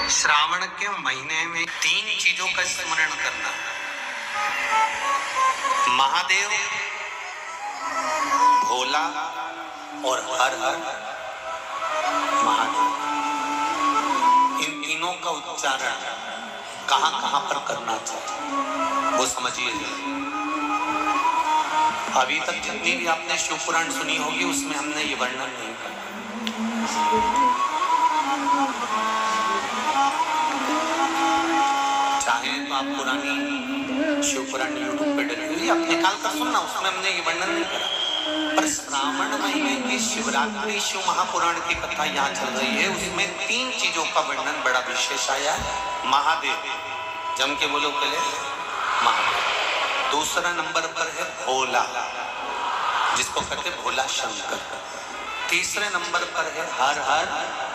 श्रावण के महीने में 3 चीजों का स्मरण करना। महादेव, भोला और हर हर महादेव। इन तीनों का उच्चारण कहां कहां पर करना चाहिए वो समझिए। अभी तक जितनी भी आपने शिव पुराण सुनी होगी उसमें हमने ये वर्णन नहीं करा। चाहे तो आप पुरानी शिव पुराण यूट्यूब पे डालिए, आप निकाल कर सुनना, उसमें हमने ये वर्णन नहीं करा। पर श्रावण महीने की शिवरात्रि शिव महापुराण की कथा यहाँ चल रही है, उसमें 3 चीजों का वर्णन बड़ा विशेष आया है। महादेव, जम के बोलो पहले महादेव। दूसरा नंबर पर है भोला, जिसको कहते भोला शंकर। तीसरे नंबर पर है हर हर।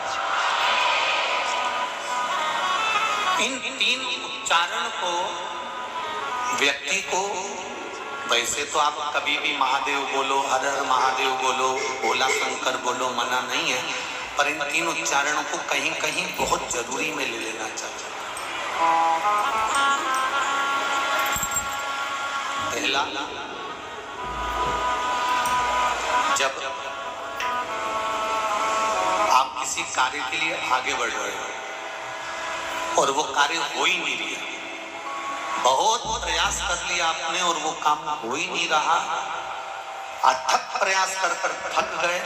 इन 3 उच्चारण को व्यक्ति को, वैसे तो आप कभी भी महादेव बोलो, हर हर महादेव बोलो, भोला शंकर बोलो, मना नहीं है, पर इन 3 उच्चारणों को कहीं कहीं बहुत जरूरी में ले लेना चाहिए। पहला, जब आप किसी कार्य के लिए आगे बढ़ रहे हो और वो कार्य हो ही नहीं रहा, बहुत प्रयास कर लिया आपने और वो काम हो ही नहीं रहा, अथक प्रयास कर कर थक गए,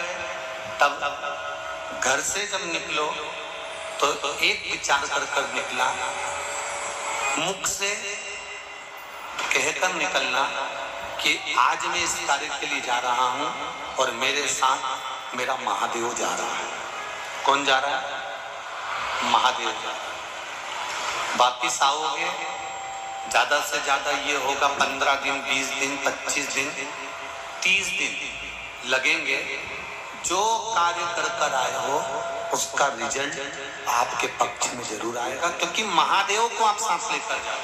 तब घर से जब निकलो तो एक विचार कर कर निकला, मुख से कहकर निकलना कि आज मैं इस कार्य के लिए जा रहा हूं और मेरे साथ मेरा महादेव जा रहा है। कौन जा रहा है? महादेव जा रहा है। वापिस आओगे, ज्यादा से ज्यादा ये होगा 15 दिन, 20 दिन, 25 दिन, 30 दिन लगेंगे। जो कार्य कर कर आए हो उसका रिजल्ट आपके पक्ष में जरूर आएगा, क्योंकि महादेव को आप सांस लेकर जाओ।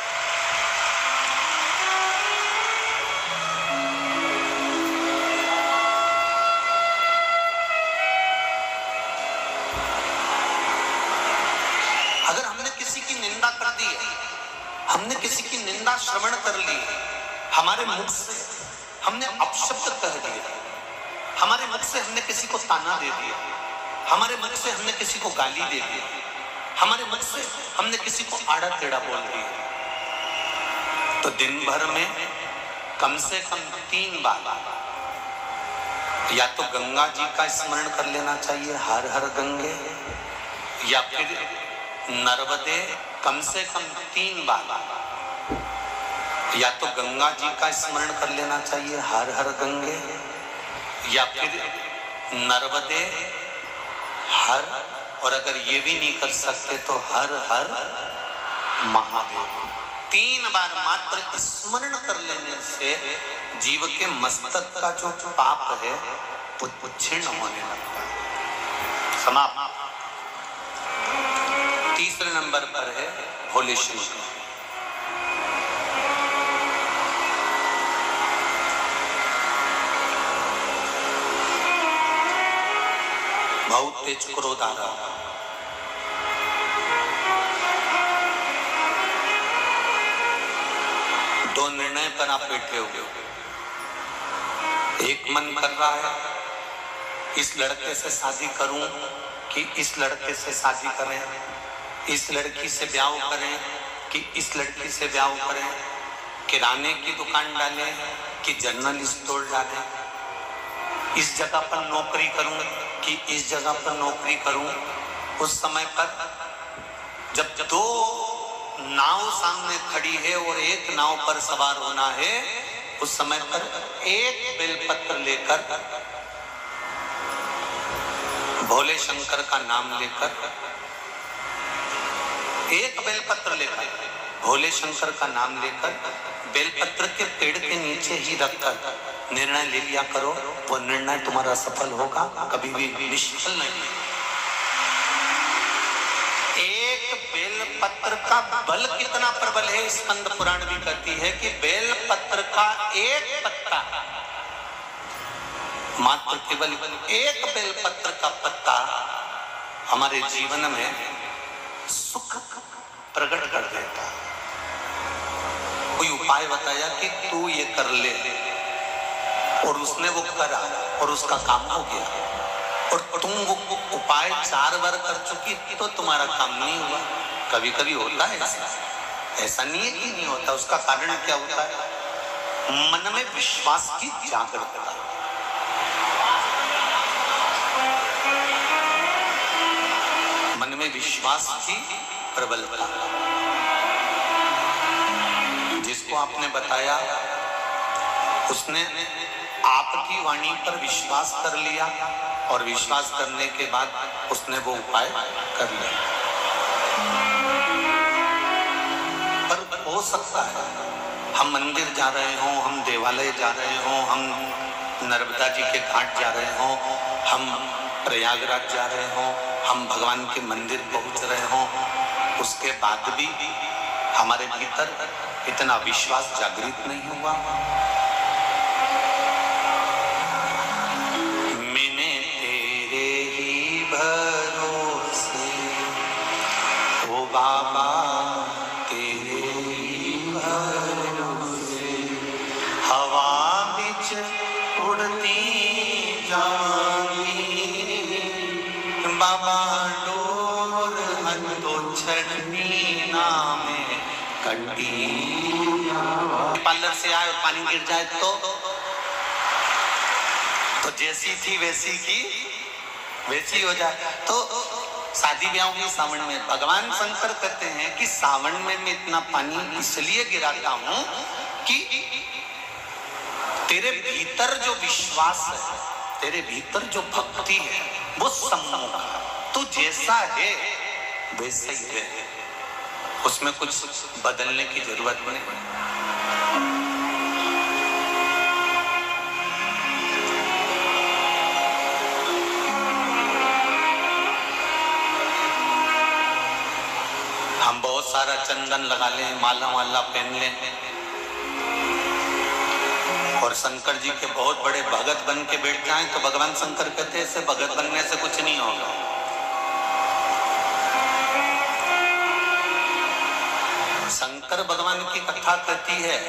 अगर हमने किसी की निंदा कर दी, हमने किसी की निंदा श्रवण कर ली, हमारे मुख से हमने अपशब्द कह दिया, हमारे मुख से हमने किसी को ताना दे दिया, हमारे मुख से हमने किसी को गाली दे दिया, हमारे मुख से हमने किसी को आड़ा टेढ़ा बोल दिया, तो दिन भर में कम से कम 3 बार या तो गंगा जी का स्मरण कर लेना चाहिए, हर हर गंगे, या फिर नर्मदे कम से कम 3 बार, या तो गंगा जी का स्मरण कर लेना चाहिए, हर हर गंगे, या फिर नर्मदे हर, और अगर ये भी नहीं कर सकते तो हर हर महादेव। 3 बार मात्र स्मरण कर लेने से जीव के मस्तक का जो पाप है वो क्षीण होने लगता है। समाप्त। तीसरे नंबर पर है भोले शंकर। बहुत तेज क्रोध आ रहा है, दो निर्णय पर आप बैठे हो। एक मन कर रहा है इस लड़के से शादी करूं कि इस लड़के से शादी करें, इस लड़की से ब्याह करें कि इस लड़की से ब्याह करें, किराने की दुकान डालें कि जनरल स्टोर डालें, इस जगह पर नौकरी करूं कि इस जगह पर नौकरी करूं। उस समय पर जब 2 नाव सामने खड़ी है और एक नाव पर सवार होना है, उस समय पर एक बेलपत्र लेकर, भोले शंकर का नाम लेकर, एक बेलपत्र लेकर, भोले शंकर का नाम लेकर, बेलपत्र के पेड़ के नीचे ही रखकर निर्णय ले लिया करो, वो निर्णय तुम्हारा सफल होगा, कभी भी निष्फल नहीं। एक बेलपत्र का बल कितना प्रबल है, स्कंद पुराण भी कहती है कि बेलपत्र का एक पत्ता, मात्र केवल एक बेलपत्र का पत्ता हमारे जीवन में सुख प्रकट कर देता। कोई उपाय बताया कि तू ये कर ले, और उसने वो करा और उसका काम हो गया, और तुम वो उपाय 4 बार कर चुकी तो तुम्हारा काम नहीं हुआ। कभी कभी होता है ऐसा नहीं है कि नहीं होता। उसका कारण क्या होता है? मन में विश्वास की जागरूकता। मन में विश्वास की प्रबलता। जिसको आपने बताया उसने आपकी वाणी पर विश्वास कर लिया, और विश्वास करने के बाद उसने वो उपाय कर लिया। पर हो सकता है हम मंदिर जा रहे हों, हम देवालय जा रहे हों, हम नर्मदा जी के घाट जा रहे हों, हम प्रयागराज जा रहे हों, हम भगवान के मंदिर पहुंच रहे हों, उसके बाद भी हमारे भीतर इतना विश्वास जागृत नहीं हुआ। मैंने तेरे ही भरोसे ओ बाबा, तेरे ही भरोसे हवा बिच उड़ती जाऊंगी, बाबा डोर हथो छड़नी ना में कंटी। पार्लर से आए और पानी गिर जाए तो जैसी थी वैसी की वैसी हो जाए। तो शादी ब्याह में सावन में भगवान शंकर कहते हैं कि सावन में मैं इतना पानी इसलिए गिराता हूं कि तेरे भीतर जो विश्वास है, तेरे भीतर जो भक्ति है वो सम्मुख है। तू जैसा है वैसा ही है, उसमें कुछ बदलने की जरूरत नहीं। हम बहुत सारा चंदन लगा लें, माला वाला पहन लें, और शंकर जी के बहुत बड़े भगत बन के बैठ जाएं तो भगवान शंकर कहते हैं ऐसे भगत बनने से कुछ नहीं होगा। शंकर भगवान की कथा कहती है,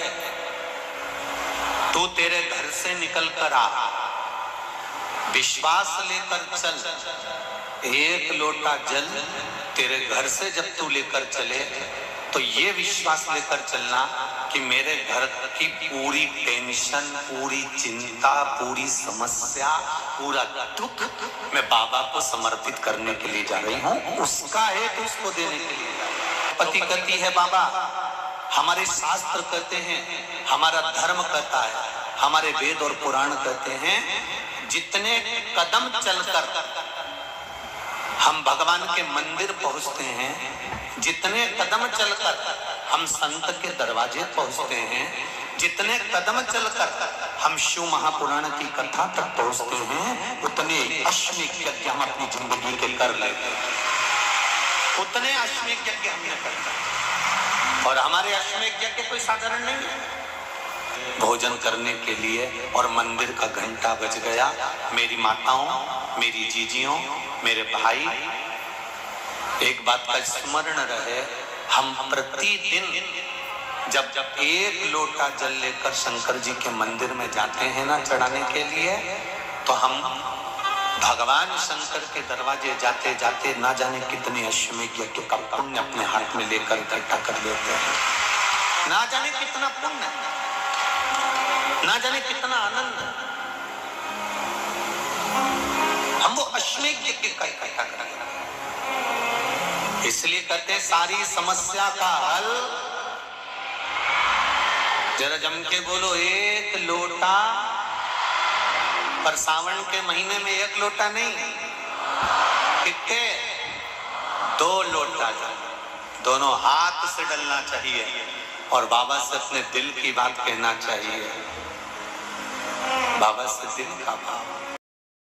तू तेरे घर से निकल कर आ, विश्वास लेकर चल, एक लोटा जल तेरे घर से जब तू लेकर चले तो ये विश्वास लेकर चलना कि मेरे घर की पूरी टेंशन, पूरी चिंता, पूरी समस्या, पूरा दुख मैं बाबा को समर्पित करने के लिए जा रही हूँ। उसका है तो उसको देने के लिए जा रही हूँ। पति कहती है बाबा, हमारे शास्त्र कहते हैं, हमारा धर्म कहता है, हमारे वेद और पुराण कहते हैं, जितने कदम चलकर हम भगवान के मंदिर पहुंचते हैं, जितने कदम चलकर हम संत के दरवाजे पहुंचते हैं, जितने कदम चलकर हम शिव महापुराण की कथा तक पहुंचते हैं, उतने अश्वमेध यज्ञ हम अपनी जिंदगी के कर लेते हैं। उतने अश्वमेध यज्ञ हमने करते, और हमारे अश्वमेध यज्ञ कोई साधारण नहीं है। भोजन करने के लिए और मंदिर का घंटा बज गया। मेरी माताओं, मेरी जीजियों, मेरे भाई, एक बात का स्मरण रहे, हम प्रतिदिन जब एक लोटा जल लेकर शंकर जी के मंदिर में जाते हैं ना चढ़ाने के लिए, तो हम भगवान शंकर के दरवाजे जाते जाते ना जाने कितने अश्वमेध यज्ञ का पुण्य अपने हाथ में लेकर इकट्ठा कर लेते हैं। ना जाने कितना पुण्य, ना जाने कितना आनंद हम वो अश्वमेध यज्ञ का इकट्ठा करें। इसलिए कहते हैं सारी समस्या का हल, जरा जम के बोलो, एक लोटा। पर सावन के महीने में एक लोटा नहीं, कितने? 2 लोटा जल दोनों हाथ से डलना चाहिए और बाबा से अपने दिल की बात कहना चाहिए। बाबा से दिल का भाव।